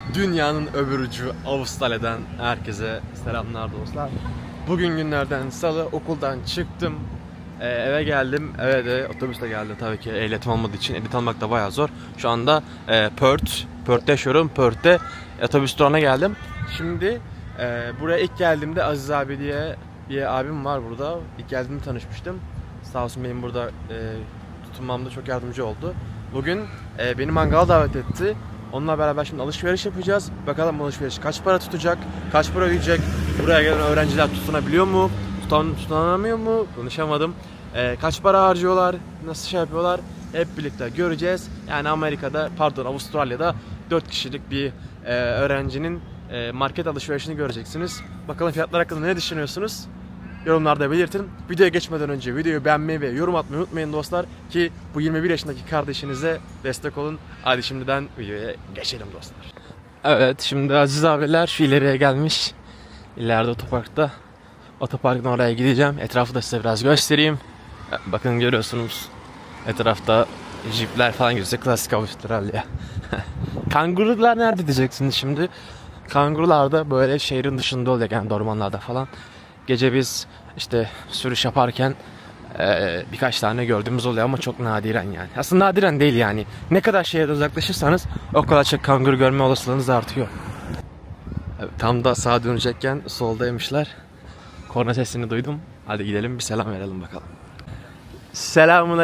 Dünyanın öbür ucu Avustralya'dan herkese selamlar dostlar. Bugün günlerden salı, okuldan çıktım, eve geldim. Eve de otobüsle geldim tabii ki, ehliyetim olmadığı için ehliyet almak da bayağı zor. Şu anda Perth'te yaşıyorum. Perth'te otobüs durağına geldim. Şimdi buraya ilk geldiğimde Aziz abi diye bir abim var burada. İlk geldiğimde tanışmıştım. Sağ olsun benim burada tutunmamda çok yardımcı oldu. Bugün beni mangala davet etti. Onunla beraber şimdi alışveriş yapacağız. Bakalım alışveriş kaç para tutacak, kaç para ödeyecek, buraya gelen öğrenciler tutunabiliyor mu, tutunamıyor mu, konuşamadım. Kaç para harcıyorlar, nasıl şey yapıyorlar, hep birlikte göreceğiz. Yani Avustralya'da 4 kişilik bir öğrencinin market alışverişini göreceksiniz. Bakalım fiyatlar hakkında ne düşünüyorsunuz? Yorumlarda belirtin. Videoya geçmeden önce videoyu beğenmeyi ve yorum atmayı unutmayın dostlar, ki bu 21 yaşındaki kardeşinize destek olun. Hadi şimdiden videoya geçelim dostlar. Evet, şimdi Aziz abiler şu ileriye gelmiş. İleride otoparkta. Otoparkın oraya gideceğim. Etrafı da size biraz göstereyim. Bakın, görüyorsunuz. Etrafta jipler falan gözüküyor. Klasik Avustralya. Kangurular nerede diyeceksiniz şimdi? Kangurular da böyle şehrin dışında oluyor, yani ormanlarda falan. Gece biz işte sürüş yaparken birkaç tane gördüğümüz oluyor ama çok nadiren yani. Aslında nadiren değil yani. Ne kadar şehirden uzaklaşırsanız o kadar çok kanguru görme olasılığınız artıyor. Evet, tam da sağa dönecekken soldaymışlar. Korna sesini duydum. Hadi gidelim bir selam verelim bakalım. Selamun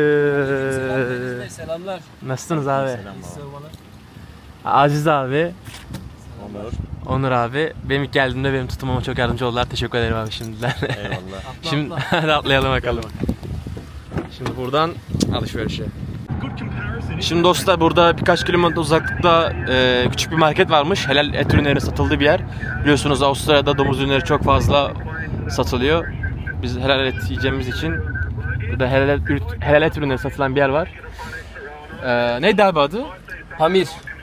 aleyküm. Selamlar. Nasılsınız abi? Selam. Aziz abi. Onur abi, benim ilk geldiğimde benim tutumuma çok yardımcı oldular. Teşekkür ederim abi şimdiden. Eyvallah. Şimdi atlayalım bakalım. Şimdi buradan alışverişe. Şimdi dostlar, burada birkaç kilometre uzaklıkta küçük bir market varmış. Helal et ürünleri satıldığı bir yer. Biliyorsunuz Avustralya'da domuz ürünleri çok fazla satılıyor. Biz helal et yiyeceğimiz için burada helal et ürünleri satılan bir yer var. Neydi abi adı? Pamir.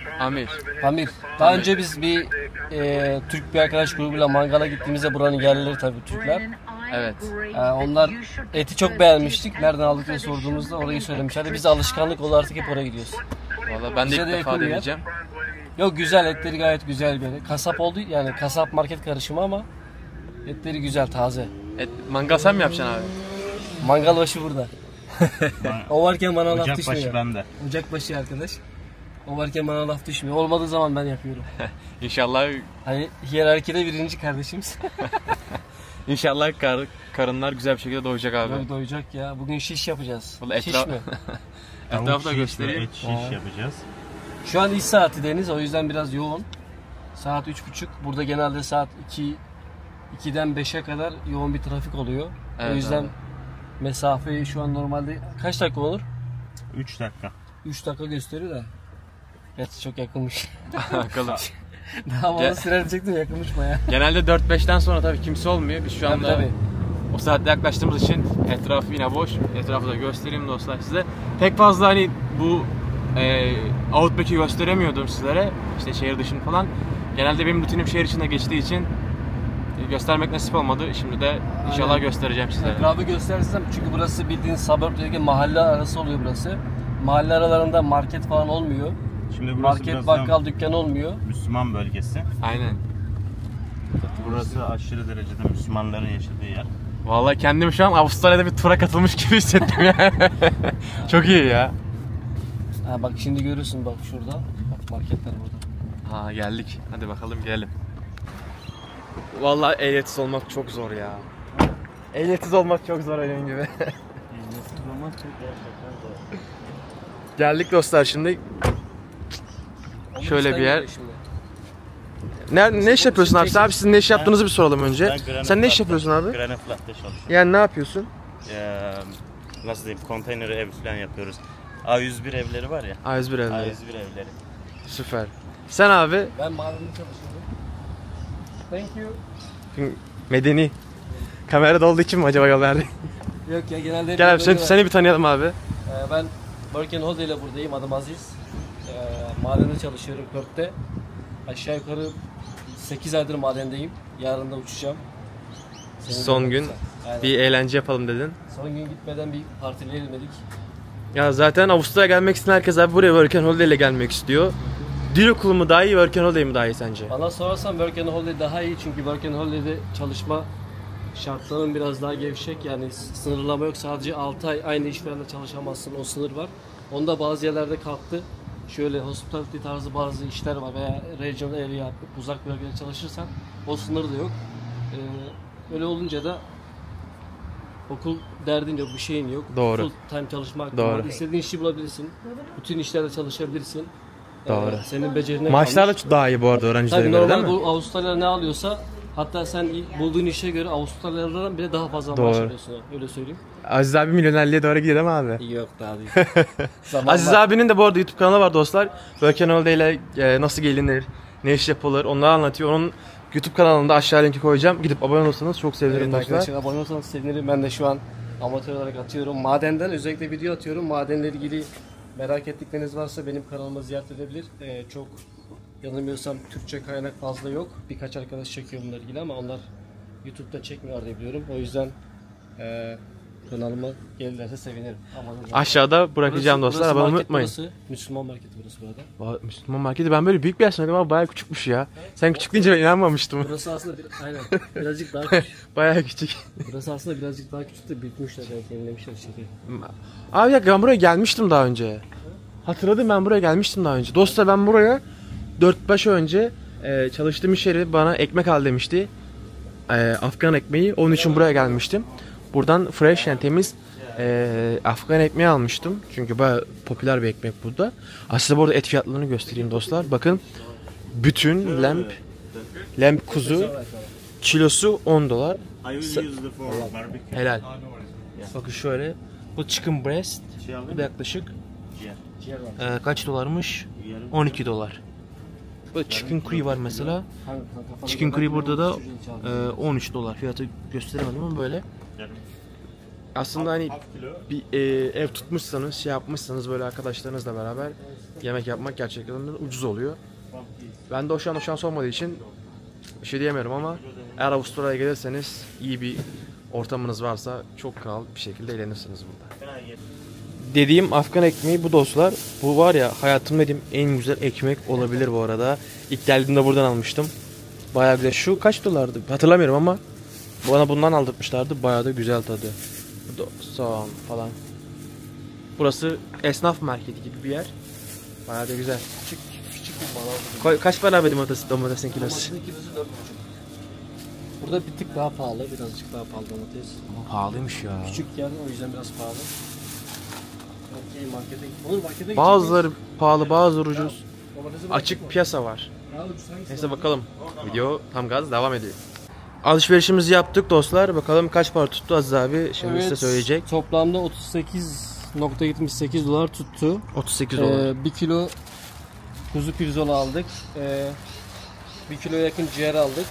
Pamir. Daha önce biz bir Türk bir arkadaş grubuyla mangala gittiğimizde buranın yerlileri tabii Türkler. Evet. Onlar eti çok beğenmiştik. Nereden aldık diye sorduğumuzda orayı söylemişlerdi. Biz de alışkanlık oldu, artık hep oraya gidiyoruz. Vallahi ben de ilk defa deneyeceğim. Yok, güzel, etleri gayet güzel böyle. Kasap oldu yani, kasap market karışımı ama etleri güzel, taze. Mangal sen mi yapacaksın abi? Mangal başı burada. O varken bana laf düşmüyor. Ocak başı bende. Ocak başı arkadaş. O varken bana laf düşmüyor. Olmadığı zaman ben yapıyorum. İnşallah. Hani hiyerarkide birinci kardeşimiz. İnşallah karınlar güzel bir şekilde doyacak abi. Yok, doyacak ya. Bugün şiş yapacağız. Şiş mi? Etrafı da göstereyim. Et şiş yapacağız. Şu an iş saati Deniz, o yüzden biraz yoğun. Saat 3.30. Burada genelde saat 2'den 5'e kadar yoğun bir trafik oluyor. Evet, o yüzden abi. mesafeyi şu an normalde kaç dakika olur? 3 dakika. 3 dakika gösteriyor da. Gerçi çok yakınmış. Bakalım. Daha bana sürer diyecektim, yakınmış baya. Genelde 4-5'ten sonra tabii kimse olmuyor. Biz şu anda o saatte yaklaştığımız için etraf yine boş. Etrafı da göstereyim dostlar size. Pek fazla hani bu Outback'i gösteremiyordum sizlere. İşte şehir dışını falan. Genelde benim rutinim şehir içinde geçtiği için göstermek nasip olmadı. Şimdi de inşallah Aynen. göstereceğim sizlere. Etrafı gösterirsem, çünkü burası bildiğin suburb dediğin mahalle arası oluyor burası. Mahalle aralarında market falan olmuyor. Şimdi burası Market, bakkal, dükkan olmuyor. Müslüman bölgesi. Aynen. Burası aşırı derecede Müslümanların yaşadığı yer. Vallahi kendimi şu an Avustralya'da bir tura katılmış gibi hissettim ya. Çok iyi ya. Ha bak, şimdi görürsün, bak şurada. Bak, marketler burada. Ha, geldik. Hadi bakalım girelim. Vallahi ehliyetsiz olmak çok zor ya. Ehliyetsiz olmak çok zor benim gibi. Geldik dostlar şimdi. Şöyle bir yer. Ne iş yapıyorsun abi? Abi sizin ne iş yaptığınızı bir soralım önce. Sen ne iş yapıyorsun abi? Granite Flat'ta çalışıyorum. Yani ne yapıyorsun? Nasıl diyeyim, konteyner ev falan yapıyoruz. A101 evleri var ya. A101 evleri. A101 evleri. Süper. Sen abi? Ben madende çalışıyorum. Thank you. Medeni. Kamerada olduğu için mi acaba yol verdi? Yok ya, genelde... Gel abi, seni bir tanıyalım abi. Ben Work and Holiday ile buradayım. Adım Aziz. Madende çalışıyorum Perth'te. Aşağı yukarı 8 aydır madendeyim. Yarın da uçacağım. Son gün bir eğlence yapalım dedin. Son gün gitmeden bir partileyelim dedik. Ya zaten Avustralya'ya gelmek isteyen herkes abi buraya Work and Holiday ile gelmek istiyor. Dil okulu mu daha iyi, Work and Holiday mi daha iyi sence? Bana sorarsan Work and Holiday daha iyi çünkü Work and Holiday'de çalışma şartların biraz daha gevşek, yani sınırlama yok, sadece 6 ay aynı işverende çalışamazsın, o sınır var. Onda bazı yerlerde kalktı. Şöyle hospitality tarzı bazı işler var veya regional area, uzak bölgede çalışırsan o sınır da yok. Öyle olunca da okul derdin yok, bir şeyin yok. Doğru. Full time çalışma hakkın Doğru. var. İstediğin işi bulabilirsin. Bütün işlerde çalışabilirsin. Doğru. Senin becerine Maaşlar kalmış. da daha iyi bu arada öğrencilere Tabii göre değil normal mi? bu Avustralya ne alıyorsa, hatta sen bulduğun işe göre Avustralyalılardan bile daha fazla maaş Doğru. alıyorsun. Öyle söyleyeyim. Aziz abi milyonerliğe doğru gidiyor değil mi abi? Yok daha değil. Zaman Aziz var. abinin de bu arada YouTube kanalı var dostlar. Work and Holiday ile nasıl gelinir, ne iş yapılır onları anlatıyor. Onun YouTube kanalında aşağı linki koyacağım. Gidip abone olursanız çok sevinirim Evet, dostlar. arkadaşlar abone olursanız sevinirim. Ben de şu an amatör olarak atıyorum. Madenden özellikle video atıyorum. Madenle ilgili merak ettikleriniz varsa benim kanalıma ziyaret edebilir. Çok yanılmıyorsam Türkçe kaynak fazla yok. Birkaç arkadaş çekiyor bunlarla ilgili ama onlar YouTube'da çekmiyor diye biliyorum. O yüzden kanalıma gelirlerse sevinirim. Aşağıda bırakacağım dostlar. Abone market, unutmayın. Burası Müslüman marketi burası burada. Müslüman marketi ben böyle büyük bir yer sanıyordum ama bayağı küçükmüş ya. Sen küçük deyince ben inanmamıştım. Burası aslında aynen birazcık daha küçük. Bayağı küçük. Burası aslında birazcık daha küçük de büyütmüşler, belki yenilemişler içeriği. Abi ya ben buraya gelmiştim daha önce. Hatırladım, ben buraya gelmiştim daha önce. Dostlar ben buraya 4-5 önce çalıştığım iş yeri bana ekmek al demişti. Afgan ekmeği. Onun için buraya gelmiştim. Buradan fresh yani temiz Afgan ekmeği almıştım. Çünkü bayağı popüler bir ekmek burada. Aslında burada et fiyatlarını göstereyim dostlar. Bakın bütün lamb kuzu kilosu 10 dolar. I will use the for barbecue. Helal. Bakın şöyle. Bu chicken breast. Bu da yaklaşık Ciğer var. kaç dolarmış? 12 dolar. Böyle chicken curry var mesela. Chicken curry burada da 13 dolar. Fiyatı gösteremedim ama böyle. Aslında hani bir ev tutmuşsanız, şey yapmışsanız böyle arkadaşlarınızla beraber yemek yapmak gerçekten ucuz oluyor. Ben de o şans olmadığı için bir şey diyemiyorum ama eğer Avustralya'ya gelirseniz iyi bir ortamınız varsa çok kral bir şekilde eğlenirsiniz burada. Dediğim Afgan ekmeği bu dostlar. Bu var ya hayatımda dediğim en güzel ekmek olabilir bu arada. İlk geldiğimde buradan almıştım. Bayağı güzel. Şu kaç dolardı hatırlamıyorum ama bana bundan aldırmışlardı. Bayağı da güzel tadı. Soğan falan. Burası esnaf marketi gibi bir yer. Bayağı da güzel. Küçük bir manav. Kaç para verdim domatesin kilosu? Domatesin kilosu 4,5. Burada bir tık daha pahalı, birazcık daha pahalı domates. Ama pahalıymış ya. Küçük yer, o yüzden biraz pahalı. Okey, markete Bazıları pahalı, bazıları ucuz. Domatesi Açık piyasa var. daha ucuz hangisi? Neyse bakalım. Video tam gaz devam ediyor. Alışverişimizi yaptık dostlar. Bakalım kaç para tuttu Aziz abi. Şimdi size söyleyecek. Toplamda 38.78 dolar tuttu. 38 dolar. 1 kilo kuzu pirzola aldık. 1 kiloya yakın ciğer aldık.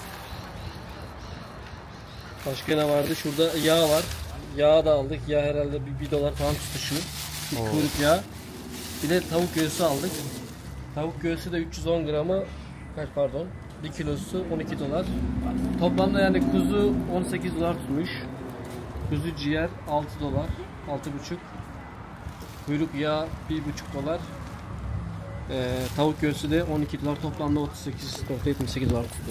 Başka ne vardı? Şurada yağ var. Yağ da aldık. Yağ herhalde 1 dolar falan tuttu şu. Kuyruk yağı. Bir de tavuk göğsü aldık. Tavuk göğsü de 310 gramı kaç pardon? 1 kilosu 12 dolar. Toplamda yani kuzu 18 dolar tutmuş. Kuzu ciğer 6 dolar. 6,5. Kuyruk yağı 1,5 dolar. Tavuk göğsü de 12 dolar. Toplamda 38.78 dolar tuttu.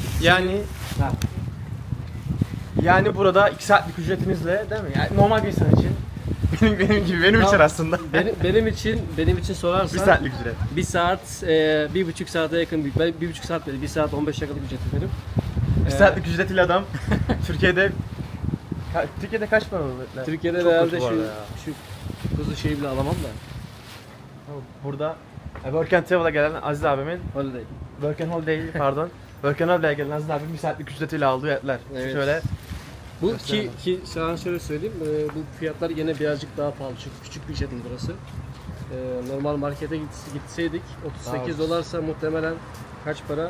Yani burada 2 saatlik ücretinizle değil mi? Yani normal bir insan için. benim için Tamam. aslında. benim için sorarsan 1 saatlik ücret. 1 saat 1,5 saate yakın bir 1,5 saat değil, 1 saat 15 dakikalık ücret verim. 1 saatlik ücretiyle adam Türkiye'de kaç para olur? Türkiye'de Çok herhalde kötü bu arada ya. şu kuzu şeyi bile alamam da. Burada Work and Travel'a gelen Aziz abimin Holiday. Work and Holiday pardon. Work and Holiday'a gelen Aziz abim 1 saatlik ücretiyle aldığı etler. Evet. Şöyle Bu ki sana şöyle söyleyeyim, bu fiyatlar yine birazcık daha pahalı çünkü küçük bir işletme burası. Normal markete gitseydik 38 dolarsa muhtemelen kaç para?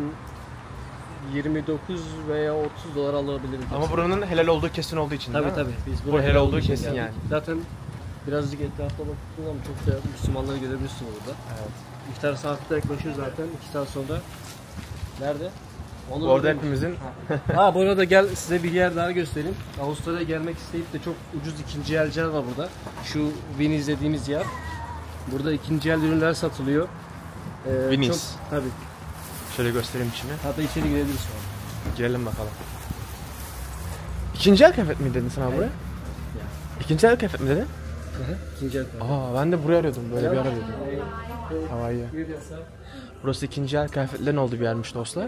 29 veya 30 dolar alabilirdik. ama buranın helal olduğu kesin olduğu için tabii değil mi? tabii. Biz Bu buraya helal olduğu için kesin geldik. yani. Zaten birazcık etrafta baktığın zaman çok da Müslümanları görebilirsin burada. Evet. İftar saati de yaklaşıyor zaten 2 saat sonra. Nerede? Onu Orada hepimizin bu arada gel size bir yer daha göstereyim. Avustralya'ya gelmek isteyip de çok ucuz ikinci elciler var burada. Şu Winnie izlediğimiz yer. Burada ikinci el ürünler satılıyor. Venice. Tabii. Şöyle göstereyim içine. Hatta içeri girebiliriz şu an. Girelim bakalım. İkinci el kıyafet mi dedin sen abi buraya? İkinci el kıyafet mi dedin? İkinci el kıyafet. Ben de buraya arıyordum. Böyle bir yer arıyordum. Havaya. Burası ikinci el kıyafetlerin olduğu bir yermiş dostlar.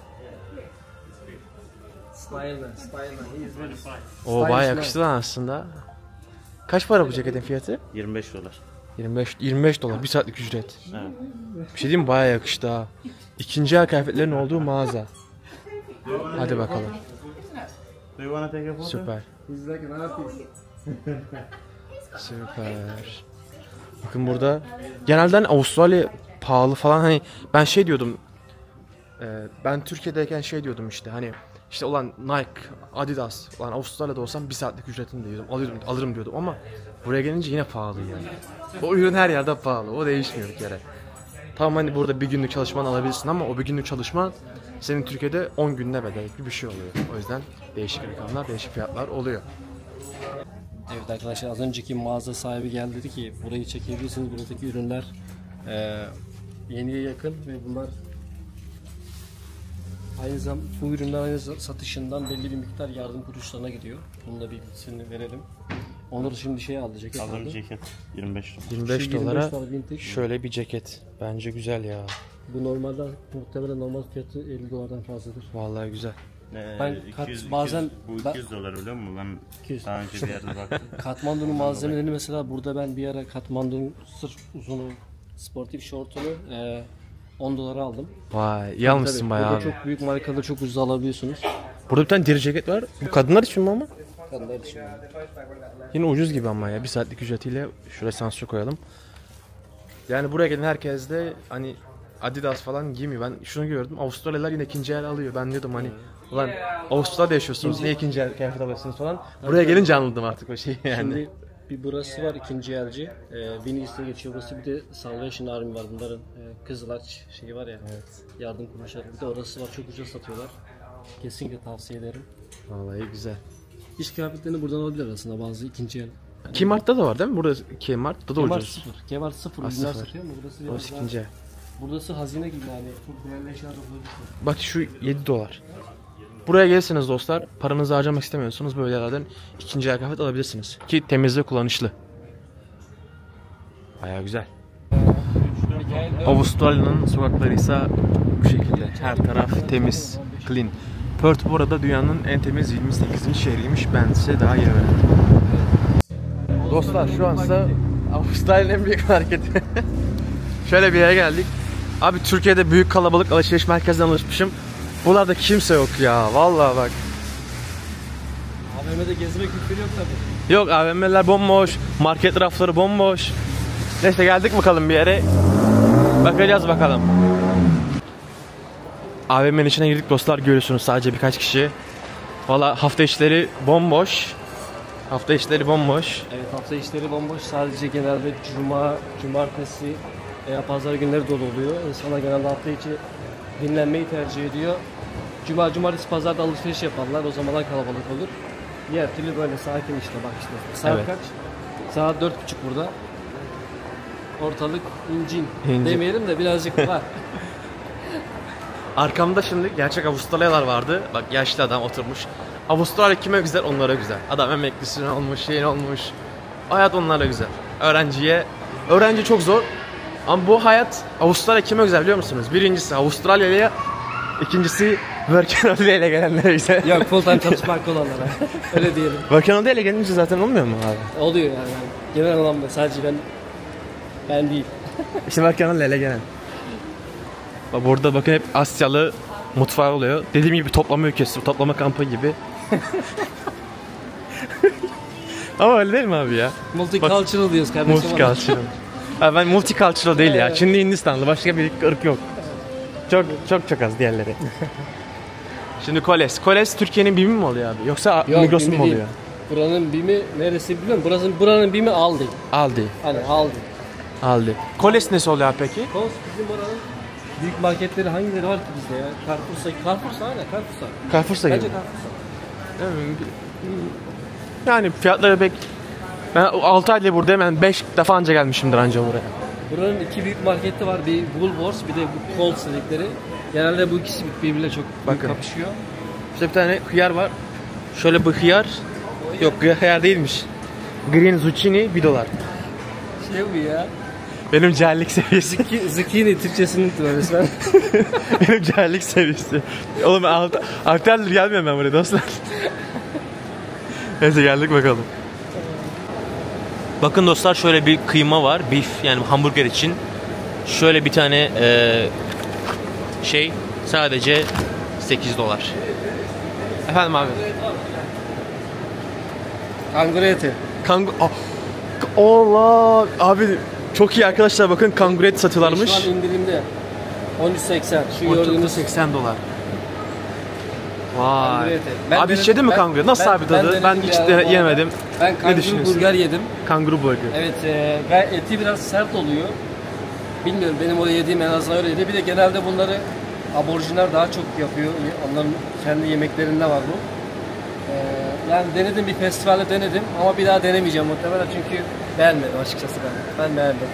Styleman. Oo bayağı yakıştı lan aslında. Kaç para bu ceketin fiyatı? 25 dolar. 25 dolar. Bir saatlik ücret. Evet. Bir şey diyeyim mi? Bayağı yakıştı ha. İkinci el kıyafetlerin olduğu mağaza. Hadi bakalım. Do you wanna take a photo? Süper. He's like an artist. Süper. Bakın burada genelden Avustralya pahalı falan, hani ben şey diyordum, ben Türkiye'deyken şey diyordum işte, hani işte olan Nike, Adidas, olan Avustralya'da olsam bir saatlik ücretini diyordum, alırım diyordum ama buraya gelince yine pahalı yani. O ürün her yerde pahalı, o değişmiyor bir kere. Tamam hani burada bir günlük çalışman alabilirsin ama o bir günlük çalışma senin Türkiye'de 10 günde bedel gibi bir şey oluyor. O yüzden değişik rakamlar, değişik fiyatlar oluyor. Evet arkadaşlar, az önceki mağaza sahibi geldi, dedi ki burayı çekebilirsiniz, buradaki ürünler yeniye yakın ve bunlar aynı zamanda bu ürünler aynı satışından belli bir miktar yardım kuruluşlarına gidiyor. Bunun da bilgisini verelim. Onur şimdi şey aldı, ceket aldı. Aldım ceket 25 dolar. 25 dolara dolar vintage. şöyle bir ceket. Bence güzel ya. Bu normalde muhtemelen normal fiyatı 50 dolardan fazladır. Vallahi güzel. Ben bazen bu 200 dolar biliyor musun? Ben 200. daha önce bir yerde baktım. Katmandu'nun malzemelerini mesela burada ben bir ara Katmandu'nun sırf uzunu sportif şortunu 10 dolara aldım. Vay, iyi almışsın Tabii, bayağı burada abi. çok büyük markaları çok ucuz alabiliyorsunuz. Burada bir tane deri ceket var. Bu kadınlar için mi ama? Kadınlar için. Yine ucuz gibi ama ya. Bir saatlik ücretiyle şuraya sansür koyalım. Yani buraya gelen herkes de hani Adidas falan giymiyor. Ben şunu gördüm. Avustralyalılar yine ikinci el alıyor. Ben diyordum hani ulan Avustralya'da yaşıyorsunuz. Niye ikinci el kıyafet alıyorsunuz falan. Buraya gelince anladım artık o şeyi yani. Şimdi bir burası var, ikinci elci. Venice'de geçiyor burası. Bir de Salvation Army var. Bunların Kızılaç şeyi var ya. Yardım kuruluşları. Bir de orası var. Çok ucuz satıyorlar. Kesinlikle tavsiye ederim. Vallahi güzel. İş kıyafetlerini buradan alabilir aslında bazı ikinci el. Kmart'ta da var değil mi? Burada Kmart'ta da Kemar ucuz. sıfır. Kemar sıfır. Ha, Ürünler sıfır. satıyor mu? Burası Orası biraz daha- ikinci el. Burası hazine gibi yani. Çok değerli eşyalar bulabilirsiniz. Bak şu 7 dolar. Buraya gelirseniz dostlar, paranızı harcamak istemiyorsunuz, böyle yerlerden ikinci el kıyafet alabilirsiniz. Ki temiz ve kullanışlı. Bayağı güzel. Avustralya'nın sokakları ise bu şekilde. Her taraf temiz, clean. Perth bu arada dünyanın en temiz 28. şehriymiş. Ben size daha yeni öğrendim. Dostlar şu ansa Avustralya'nın en büyük marketi. Şöyle bir yere geldik. Abi Türkiye'de büyük kalabalık alışveriş merkezine alışmışım. Buralarda kimse yok ya. Vallahi bak. AVM'de gezmek mümkün yok tabii. Yok, AVM'ler bomboş. Market rafları bomboş. Neyse geldik bakalım bir yere. Bakacağız bakalım. AVM'nin içine girdik dostlar, görüyorsunuz sadece birkaç kişi. Valla hafta içleri bomboş. Hafta içleri bomboş. Evet, hafta işleri bomboş. Sadece genelde cuma, cumartesi veya pazar günleri dolu oluyor. İnsanlar genelde hafta içi dinlenmeyi tercih ediyor. Cuma, cumartesi, pazarda alışveriş yaparlar. O zamanlar kalabalık olur. Diğer türlü böyle sakin işte, bak işte. Saat Evet. kaç? Saat 4.30 burada. Ortalık incin. İncin. Demeyelim de birazcık var. Arkamda şimdi gerçek Avustralyalılar vardı. Bak yaşlı adam oturmuş. Avustralya kime güzel? Onlara güzel. Adam emeklisi olmuş, şeyin olmuş. Hayat onlara güzel. Öğrenci çok zor. Ama bu hayat Avustralya kime güzel biliyor musunuz? Birincisi Avustralya'ya, ikincisi Working Holiday ile gelenlere güzel. Yok, full time çalışmak olanlara. Öyle diyelim. Working Holiday ile gelince zaten olmuyor mu abi? Oluyor yani. Genel anlamda sadece ben değil. İşte Working Holiday ile gelen. Bak burada bakın hep Asyalı mutfağı oluyor. Dediğim gibi toplama ülkesi, toplama kampı gibi. Ama öyle değil mi abi ya? Multicultural diyoruz kardeşim. Multicultural. Abi ben multicultural değil ya. Çinli, Hindistanlı, başka bir ırk yok. Çok az diğerleri. Şimdi Koles Türkiye'nin BİM'i mi oluyor abi? Yoksa Yok, Migros'un BİM'i mu oluyor? değil. Buranın BİM'i neresi biliyor musun? Buranın BİM'i Aldi. Aldi. Hani Aldi. Koles nesi oluyor abi peki? Kos bizim oranın büyük marketleri hangileri var ki bizde ya? Carrefour'sa aynen Carrefour'sa. Carrefour'sa gibi. Bence Carrefour'sa. Yani fiyatları pek... Ben 6 ayda burada hemen 5 defa anca gelmişimdir anca buraya. Buranın iki büyük marketi var. Bir Woolworths, bir de bu Coles dedikleri. Genelde bu ikisi birbiriyle çok Bakın. kapışıyor. İşte bir tane hıyar var. Şöyle bir hıyar. Yok, hıyar değilmiş. Green zucchini $1. Şey bu ya. Benim cahillik seviyesi. Zucchini Türkçesini unuttum resmen. Benim cahillik seviyesi. Oğlum aktardır gelmiyorum ben buraya dostlar. Neyse geldik bakalım. Bakın dostlar, şöyle bir kıyma var. Beef, yani hamburger için. Şöyle bir tane şey sadece $8. Efendim abi. Kanguru eti. Allah abi, çok iyi arkadaşlar, bakın kanguru eti satıyorlarmış. Şu an indirimde. 13.80. Şu gördüğünüz $80. Vay. kanguru eti. Abi hiç yedin mi kanguru? Nasıl abi tadı? Ben hiç yemedim. Ben kanguru burger yedim. Kanguru burger. Evet, eti biraz sert oluyor. Bilmiyorum, benim orada yediğim en azından öyleydi. Bir de genelde bunları aborjinler daha çok yapıyor. Onların kendi yemeklerinde var bu. Yani denedim, bir festivalde denedim ama bir daha denemeyeceğim muhtemelen çünkü beğenmedim açıkçası ben. Ben beğendim.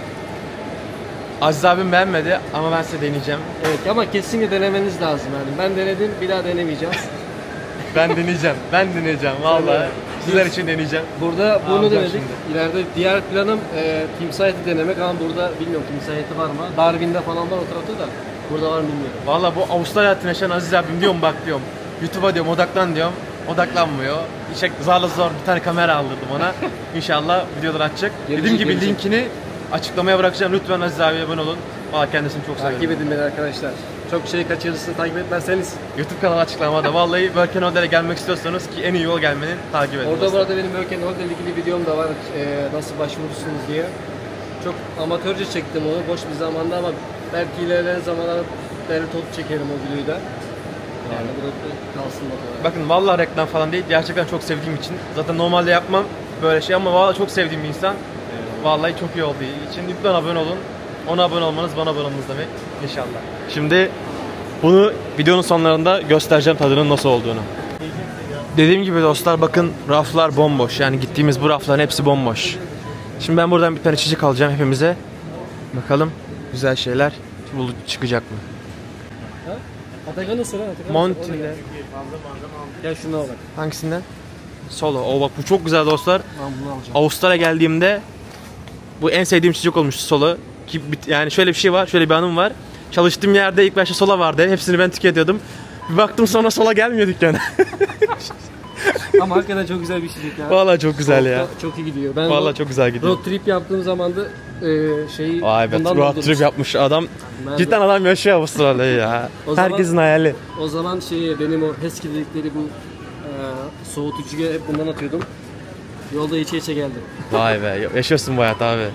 Aziz abim beğenmedi ama ben size deneyeceğim. Evet ama kesinlikle denemeniz lazım yani. Ben denedim, bir daha denemeyeceğim. Ben deneyeceğim vallahi. Sizler için deneyeceğim. Burada bunu Alacağım denedik. şimdi. İleride diğer planım timsah eti denemek ama burada bilmiyorum timsah eti var mı? Darwin'de falan var o tarafta da. Burada var mı bilmiyorum. Vallahi bu Avustralya hayatını yaşayan Aziz abim diyorum, bak diyorum. YouTube'a diyorum odaklan diyorum. Odaklanmıyor. İşte zarla zor bir tane kamera aldırdım ona. İnşallah videolar açacak. Dediğim gibi gelecek. linkini açıklamaya bırakacağım. Lütfen Aziz abiye abone olun. Vallahi kendisini çok Takip seviyorum. edin beni arkadaşlar. Çok şey kaçırırsınız, takip etmezseniz. YouTube kanalı açıklamada. Vallahi Birkenholder'e gelmek istiyorsanız ki en iyi yol gelmenin, takip edin. Orada dostlar. burada benim Birkenholder'le ilgili videom da var. Nasıl başvurursunuz diye. Çok amatörce çektim onu boş bir zamanda ama belki ilerleyen zamanlarda top çekerim o videoyu da. Yani burada kalsın bakalım. Bakın vallahi reklam falan değil. Gerçekten çok sevdiğim için. Zaten normalde yapmam böyle şey ama vallahi çok sevdiğim bir insan. Vallahi çok iyi olduğu için lütfen abone olun. Ona abone olmanız bana abone olmanız demek inşallah. Şimdi bunu videonun sonlarında göstereceğim tadının nasıl olduğunu. Dediğim gibi dostlar, bakın raflar bomboş. Yani gittiğimiz bu rafların hepsi bomboş. Şimdi ben buradan bir tane içecek alacağım hepimize. Bakalım güzel şeyler çıkacak mı? Atakan'ı sıra. Monty'de. Gel şuna bak. Hangisinden? Solo. O bak bu çok güzel dostlar. Ben bunu alacağım. Avustralya geldiğimde bu en sevdiğim içecek olmuştu Solo. Ki yani şöyle bir şey var, şöyle bir anım var. Çalıştığım yerde ilk başta Sola vardı. Hepsini ben tüketiyordum. Bir baktım sonra Sola gelmiyor dükkana. Ama hakikaten çok güzel bir içecek ya. Vallahi çok güzel ya. Çok iyi gidiyor. Ben Vallahi çok güzel gidiyor. road trip yaptığım zaman da şeyi Vay be, road doldurmuştum. trip yapmış adam. Ben Cidden adam yaşıyor Avustralya'yı ya. O zaman- Herkesin hayali. O zaman benim o Hesky dedikleri bu soğutucuya hep bundan atıyordum. Yolda içe geldim. Vay be, yaşıyorsun bu hayat abi.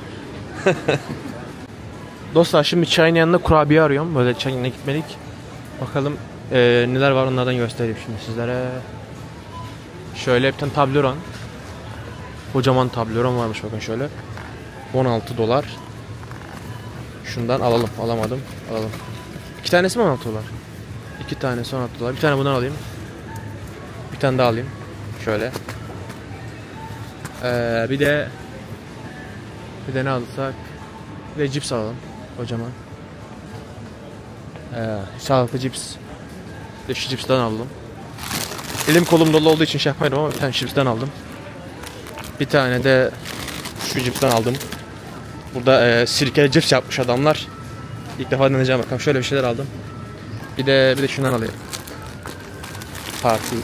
Dostlar şimdi çayın yanında kurabiye arıyorum. Böyle çayın yanına gitmedik. Bakalım neler var, onlardan göstereyim şimdi sizlere. Şöyle bir tane Toblerone. Kocaman Toblerone varmış bakın şöyle. $16. Şundan alalım. Alamadım. Alalım. 2 tanesi mi $16? 2 tanesi $16. Bir tane bundan alayım. Bir tane daha alayım. Şöyle. Bir de ne alırsak? Bir de cips alalım. Kocaman. Sağlıklı cips. Bir de şu cipsten aldım. Elim kolum dolu olduğu için şey yapmaydım ama bir tane cipsten aldım. Bir tane de şu cipsten aldım. Burada sirkeli cips yapmış adamlar. İlk defa deneyeceğim bakalım. Şöyle bir şeyler aldım. Bir de şundan alayım. Parti.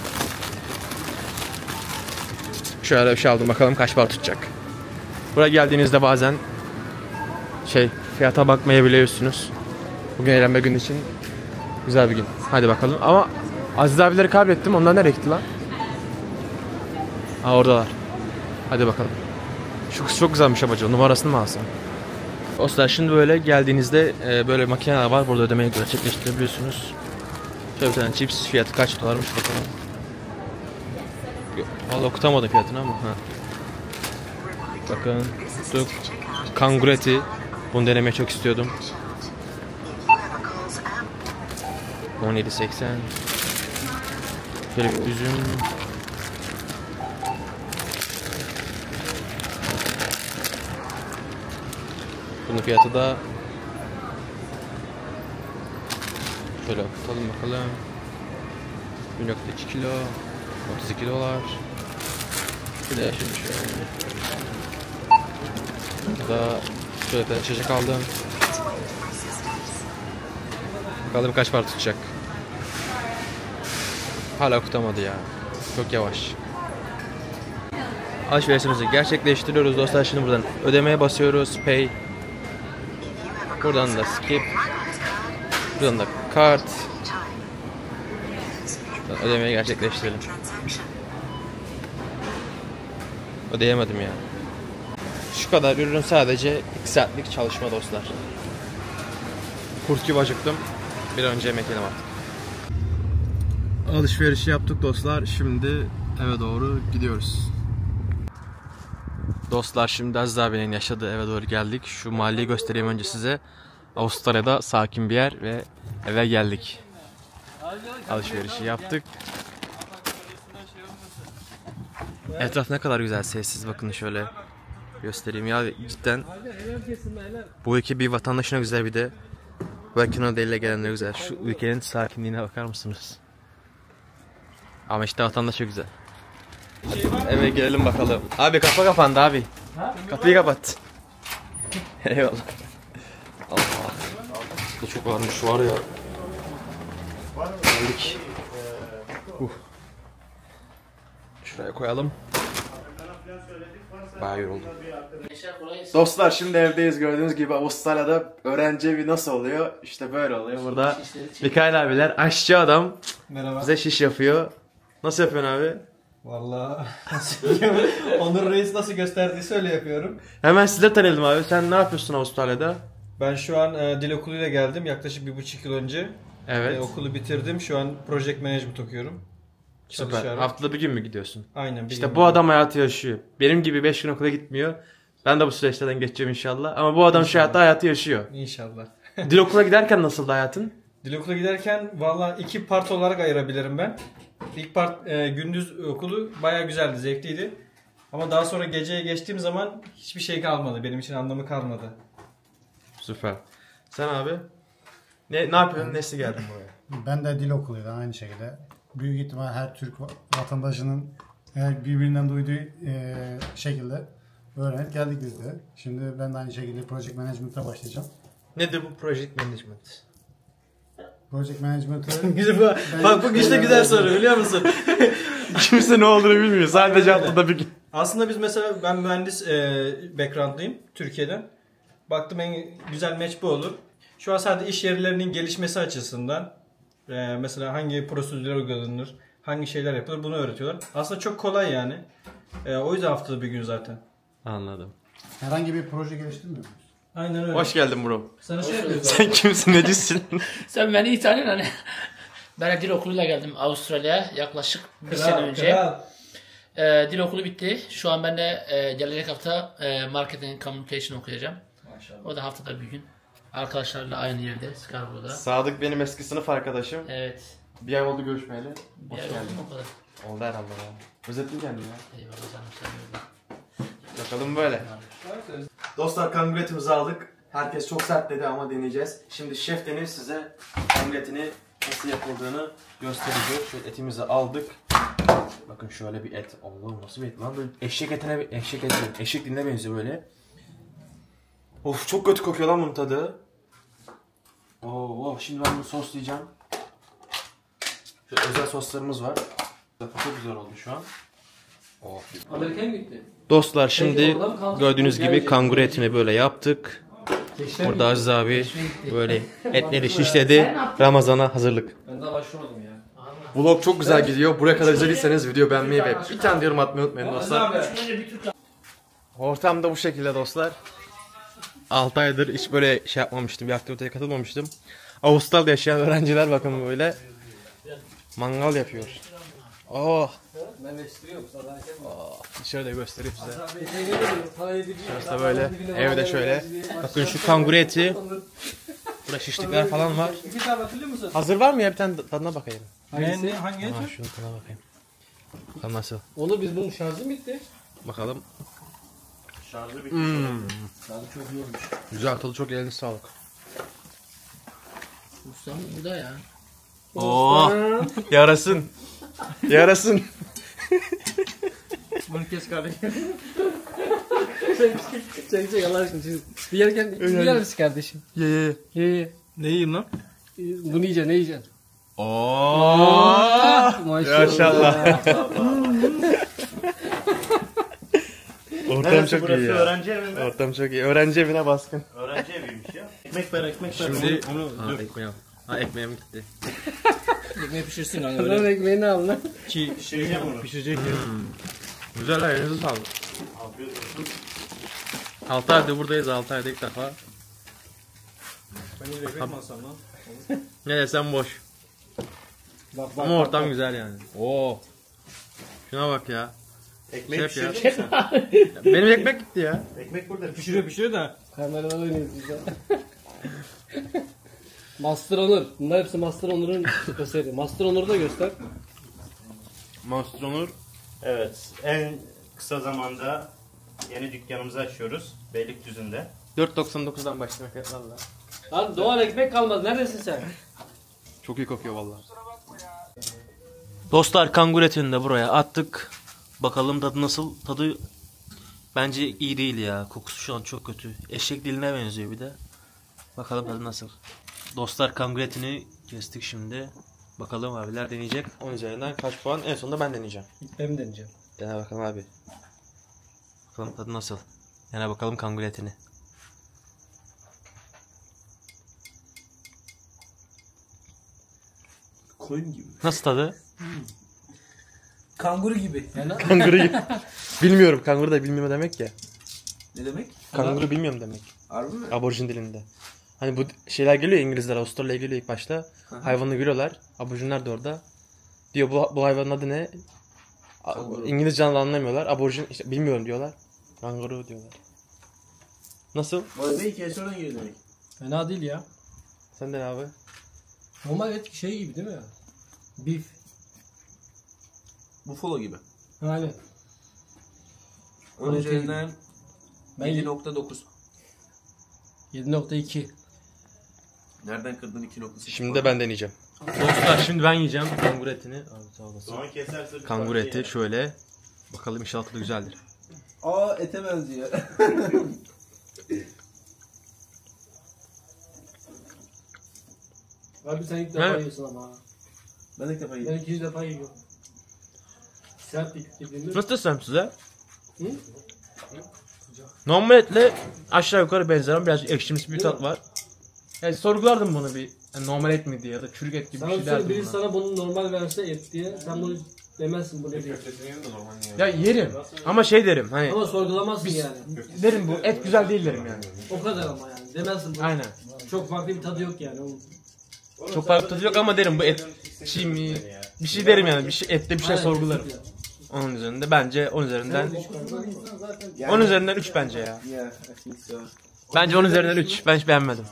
Şöyle bir şey aldım, bakalım kaç para tutacak. Buraya geldiğinizde bazen fiyata bakmayabiliyorsunuz. Bugün eğlenme günü için güzel bir gün. Hadi bakalım. Ama Aziz abileri kaybettim. Onlar nereye gitti lan? Oradalar. Hadi bakalım. Şu kız çok güzelmiş abacı. Numarasını mı alsam? Dostlar şimdi böyle geldiğinizde böyle makineler var. Burada ödemeyi gerçekleştirebiliyorsunuz. Şöyle bir tane chips fiyatı kaç dolarmış bakalım. Vallahi okutamadım fiyatını ama. Bakın. Kanguru eti. Bunu denemeyi çok istiyordum. 17.80. Şöyle bir üzüm. Bunun fiyatı da şöyle tutalım bakalım. 1.2 kilo 32 dolar. Bir de şimdi şöyle. Burada şöyle bir içecek aldım. Bakalım kaç para tutacak. Hala okutamadı ya. Çok yavaş. Alışverişimizi gerçekleştiriyoruz dostlar. Şimdi buradan ödemeye basıyoruz. Pay. Buradan da skip. Buradan da kart. Şuradan ödemeyi gerçekleştirelim. Ödeyemedim ya. Şu kadar ürün sadece 2 saatlik çalışma dostlar. Kurt gibi acıktım. Bir önce yemek yedim artık. Alışverişi yaptık dostlar. Şimdi eve doğru gidiyoruz. Dostlar şimdi Aziz abinin yaşadığı eve doğru geldik. Şu mahalleyi göstereyim önce size. Avustralya'da sakin bir yer ve eve geldik. Alışverişi yaptık. Etraf ne kadar güzel, sessiz, bakın şöyle göstereyim ya, cidden bu ülke bir vatandaşına güzel, bir de bu Kanada ile gelenlere güzel. Şu ülkenin sakinliğine bakar mısınız? Ama işte vatandaşa güzel. Eve gelelim bakalım. Abi kapı kapandı abi. Kapıyı kapat. Eyvallah. Allah. Bu çok varmış var ya. Geldik. Şuraya koyalım. Bayağı yoruldum. Dostlar şimdi evdeyiz, gördüğünüz gibi. Avustralya'da öğrenci evi nasıl oluyor? İşte böyle oluyor. Burada Mikail abiler, aşçı adam. Merhaba. Bize şiş yapıyor. Nasıl yapıyorsun abi? Vallahi Onur Reis nasıl gösterdiyse öyle yapıyorum. Hemen size tanıyalım abi. Sen ne yapıyorsun Avustralya'da? Ben şu an dil okuluyla geldim yaklaşık 1,5 yıl önce. Evet. Okulu bitirdim. Şu an Project Management okuyorum. Süper. Çalışarak. Haftada bir gün mü gidiyorsun? Aynen. İşte bu adam hayatı yaşıyor. Benim gibi 5 gün okula gitmiyor. Ben de bu süreçlerden geçeceğim inşallah. Ama bu adam şu hayatta hayatı yaşıyor. İnşallah. Dil okula giderken nasıldı hayatın? Dil okula giderken valla 2 part olarak ayırabilirim ben. İlk part gündüz okulu bayağı güzeldi, zevkliydi. Ama daha sonra geceye geçtiğim zaman hiçbir şey kalmadı. Benim için anlamı kalmadı. Süper. Sen abi? Ne yapıyorsun? Nesi geldin buraya? Ben de dil okuluyla aynı şekilde. Büyük ihtimal her Türk vatandaşının birbirinden duyduğu şekilde öğrenip geldik biz de. Şimdi ben de aynı şekilde Project Management'a başlayacağım. Nedir bu Project Management? Project Management'ı... Bak bu işte güzel soru, biliyor musun? Kimse ne olduğunu bilmiyor. Sadece haftada bir gün. Aslında biz mesela, ben mühendis background'lıyım Türkiye'den. Baktım en güzel match bu olur. Şu an sadece iş yerlerinin gelişmesi açısından mesela hangi prosedürler uygulanır, hangi şeyler yapılır, bunu öğretiyorlar. Aslında çok kolay yani. O yüzden haftada bir gün zaten. Anladım. Herhangi bir proje geliştirmiyor muyuz? Aynen öyle. Hoş geldin bro. Sana şey yapıyoruz. Sen kimsin, necisin? Sen beni iyi tanıyorsun hani. Ben de dil okuluyla geldim Avustralya'ya yaklaşık bir sene önce. Dil okulu bitti. Şu an ben de gelecek hafta Marketing Communication okuyacağım. Maşallah. O da haftada bir gün. Arkadaşlarla aynı yerde, Scarborough'da. Sadık benim eski sınıf arkadaşım. Evet. Bir ay oldu görüşmeyeli. Bir Hoş ay geldin. oldu mu o kadar? Oldu herhalde ya. Özettin kendini ya. Eyvallah canım, sen de Bakalım böyle. Dostlar kangretimizi aldık. Herkes çok sert dedi ama deneyeceğiz. Şimdi Şef Deniz size kangretini nasıl yapıldığını gösterecek. Şöyle etimizi aldık. Bakın şöyle bir et. Allah'ım nasıl bir et lan, böyle eşek diline benziyor böyle. Of çok kötü kokuyor lan bunun tadı. Oo, şimdi ben bunu soslayacağım. Şöyle özel soslarımız var. Çok güzel oldu şu an. Amerika'ya mı gitti? Dostlar şimdi Peki, oradan kaldı. gördüğünüz gibi Gelecek. kanguru etini böyle yaptık. Geçler Burada mi? Aziz abi böyle etleri şişledi. Ramazana hazırlık. Ben daha başlamadım ya. Vlog çok güzel gidiyor. Buraya kadar izlediyseniz video beğenmeyi ve bir tane de yorum atmayı unutmayın dostlar. Önce bir Türk Ortam da bu şekilde dostlar. 6 aydır hiç böyle şey yapmamıştım. Bir aktiviteye katılmamıştım. Avustralya'da yaşayan öğrenciler bakın böyle mangal yapıyor. Oh. Ben eleştiriyorum. Sana Dışarıda göstereyim size. Şurası böyle. Evde şöyle. Bakın şu kanguru eti. Burada şişlikler falan var. Bir tane hatırlıyor musun? Hazır var mı ya? Bir tane tadına bakayım. Hangi et? Ha, şunun tadına bakayım. Bakalım nasıl. Onu biz bunun şarjı mı bitti? Bakalım. Şarjı bitmiş. Tadı çok iyi olmuş. Güzel, tadı çok, elinize sağlık. Ustam bu da ya. Oo, yarasın. Yarasın. Bunu kes kardeşim. Çek Allah aşkına. Bir yerken yer misin kardeşim? Ye ye. Ye. Ne yiyeyim lan? Bunu yiyeceksin, ne yiyeceksin? Oo. Maşallah. Ortam Neresi çok burası? iyi ya. Öğrenci evi mi? Ortam çok iyi. Öğrenci evine baskın. Öğrenci eviymiş ya. Ekmek ver, ekmek ver. Şimdi Onu dur. ekmeğim. Ha, ekmeğim gitti. Ekmeği pişirsin kanka Lan öyle. ekmeğini al lan. Pişireceğim onu. Pişirecek ya. Güzel, elinize sağlık. Afiyet olsun. 6 aydır buradayız, 6 ayda ilk defa. Ben de ekmek mi alsam lan? Ne desem boş. Bak Ama ortam güzel yani. Oo. Şuna bak ya. Ekmeği Şef ya. pişirdin mi sen? Benim ekmek gitti ya. Ekmek burada. Pişiriyor da. Kameradan oynuyoruz biz de. Master Onur. Bunlar hepsi Master Onur'un eseri. Master Onur'u da göster. Master Onur. Evet. En kısa zamanda yeni dükkanımızı açıyoruz. Beylikdüzü'nde. 4.99'dan başlamak et valla. Lan Doğan ekmek kalmadı. Neredesin sen? Çok iyi kokuyor valla. Dostlar, kangur etini de buraya attık. Bakalım tadı nasıl? Tadı bence iyi değil ya. Kokusu şu an çok kötü. Eşek diline benziyor bir de. Bakalım tadı nasıl? Dostlar, kangur etini kestik şimdi. Bakalım abiler deneyecek. 10 üzerinden kaç puan? En sonunda ben deneyeceğim. Ben deneyeceğim. Dene bakalım abi. Bakalım tadı nasıl? Dene bakalım kangur etini. Koyun gibi. Nasıl tadı? Kanguru gibi. Kanguru gibi. Bilmiyorum. Kanguru da bilmiyorum demek ya. Ne demek? Kanguru bilmiyorum demek. Harbi mi? Aborjin dilinde. Hani bu şeyler geliyor ya, İngilizler, Avustralya'ya geliyor ilk başta. Hayvanı görüyorlar. Aborjinler de orada. Diyor bu hayvanın adı ne? İngilizce anlamıyorlar. Aborjin işte bilmiyorum diyorlar. Kanguru diyorlar. Nasıl? Bu da hikaye sonradan geliyor demek. Fena değil ya. Sen de ne abi? Normal et şey gibi değil mi? Beef. Buffalo gibi. Aynen. Onun üzerinden Ben 7.9. 7.2. Nereden kırdın 2.8? Şimdi de ben deneyeceğim. Dostlar, şimdi ben yiyeceğim kanguru etini. Abi sağ olasın. Soğan keserse bir Kanguru parça eti yer. şöyle. Bakalım inşallah tadı güzeldir. Aa ete benziyor. Abi sen ilk defa Evet. yiyorsun ama. Ben ilk defa Ben yedim. ikinci defa yiyorum. Sert yediğinde. Nasıl desem size? Hı? Normal etle aşağı yukarı benzer ama biraz ekşimsi bir tat var. Yani sorgulardım bunu bir. Yani normal et mi diye ya da çürük et gibi Sana bir bir şey derdim biri buna. sana bunu normal verse et diye sen bunu demezsin bu ne diye. Ya yerim ama şey derim hani Ama sorgulamazsın yani. derim bu et güzel değil derim yani. O kadar ama yani. Demezsin bu. Aynen. Çok farklı bir tadı yok yani. Çok farklı tadı yok ama derim bu et şey mi? Bir şey derim yani bir şey ette bir şey Aynen, sorgularım. kesinlikle. Onun üzerinde bence 10 üzerinden 10 üzerinden 3 bence ya. Yeah, I think so. Bence 10 üzerinden 3. Ben hiç beğenmedim.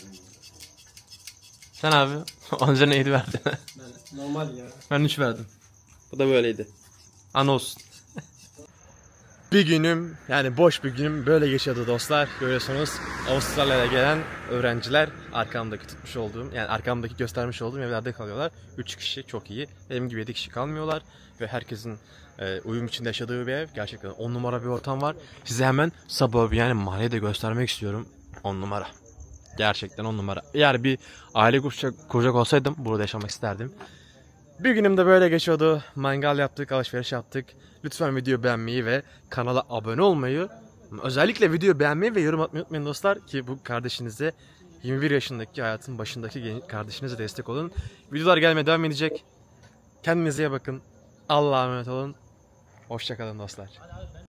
Sen abi 10 üzerinden 7 verdin. Normal ya. Ben 3 verdim. Bu da böyleydi. Ana olsun. Bir günüm yani boş bir günüm böyle geçiyordu dostlar. Görüyorsunuz Avustralya'ya gelen öğrenciler arkamdaki tutmuş olduğum yani arkamdaki göstermiş olduğum evlerde kalıyorlar. 3 kişi çok iyi. Benim gibi 7 kişi kalmıyorlar. Ve herkesin uyum içinde yaşadığı bir ev. Gerçekten 10 numara bir ortam var. Size hemen suburb yani mahalleyi de göstermek istiyorum. 10 numara. Gerçekten 10 numara. Eğer bir aile kuracak olsaydım burada yaşamak isterdim. Bir günüm de böyle geçiyordu. Mangal yaptık, alışveriş yaptık. Lütfen video beğenmeyi ve kanala abone olmayı, özellikle video beğenmeyi ve yorum atmayı unutmayın dostlar. Ki bu kardeşinize 21 yaşındaki hayatın başındaki kardeşinize destek olun. Videolar gelmeye devam edecek. Kendinize iyi bakın. Allah'a emanet olun. Hoşça kalın dostlar.